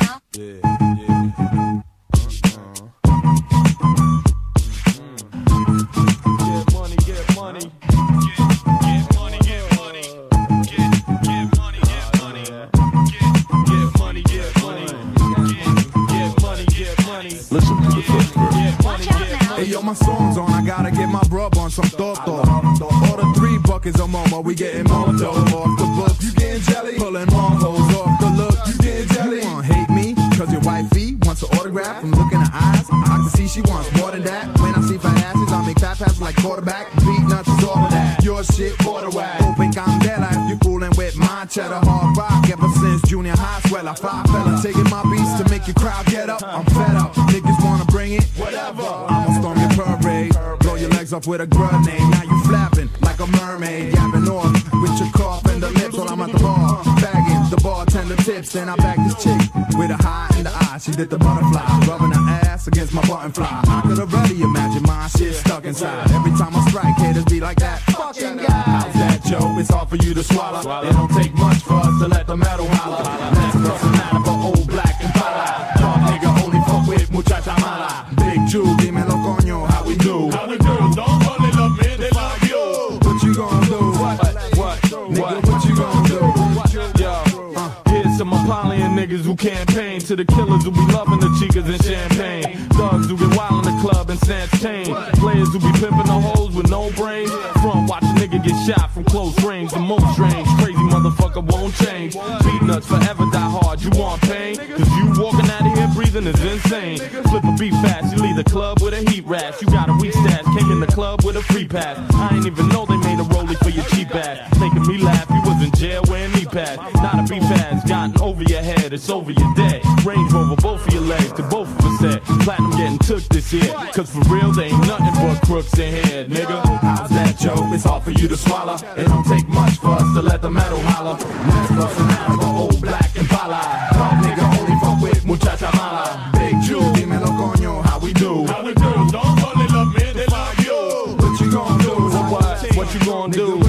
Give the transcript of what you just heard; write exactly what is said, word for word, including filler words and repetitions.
now. Yeah, yeah. Get money, get money. Get money, get money. Get get money, get money. Get get money, get money. Get get money, get money. Listen to the first verse. Get money, get money. Hey yo, my song's on, I gotta get my brub on some thought-thought. Order three buckets of momo, we getting more dough off the books. You getting jelly? Pulling more hoes off the look. You getting jelly? You wanna hate me? Cause your wifey wants an autograph from looking at eyes. I can see she wants more than that. When I see fat asses, I make fat passes like quarterback. Beatnuts is all of that. Your shit, quarter whack. Open candela if you fooling with my cheddar. Hard rock ever since junior high. Swell, I fly fella. Taking my beats to make your crowd get up. I'm fed up. Niggas wanna bring it? Whatever. I'ma storm your parade. Blow your legs off with a grenade. Now you flapping like a mermaid. Yapping off with your cough and the lips while I'm at the bar. Bagging the bartender tips. Then I bag this chick with a high in the eye. She did the butterfly. Rubbing her ass against my button fly. I could already imagine my shit stuck inside. Every time I strike, haters be like that. Fucking guy. How's that, Joe? It's hard for you to swallow. It don't take much for us to let the metal holler. Let's cross the matter for old black and pala. Dog nigga only fuck with muchacha mala. Big Jew, dímelo coño, how we do? How we do? Don't fall in love, man, they love you. What you gon' do? What? What? Nigga, What? what you gon' do? Yo, uh, here's some Apollyon niggas who campaign to the killers who be loving the chicas and champagne. Thugs who get wild in the club and snatch tame. Players who be pimping the hoes with no brains. Front watch a nigga get shot from close range. The most strange, crazy motherfucker won't change. Beatnuts forever die hard, you want pain? Cause you walking out of here breathing is insane. Flip a beat fast, you leave the club with a heat rash. You got a weak stash, came in the club with a free pass. I ain't even know they made a rollie for your cheap ass. Making me laugh, you was in jail wearing knee pads. Not a beat pass, gotten over your head, it's over your dead. Range Rover, both of your legs, to both of us said. Platinum getting took this year, cause for real they ain't nothing but crooks in here, nigga. How's that, Joe? It's hard for you to swallow. It don't take much for us to let the metal holler. Let's bust an out for old black and pala. Dog nigga only fuck with muchacha mala. Big Jew, dímelo coño, how we do? How we do? Don't fall in love, man, they love you. What you gon' do? What? What you gon' do?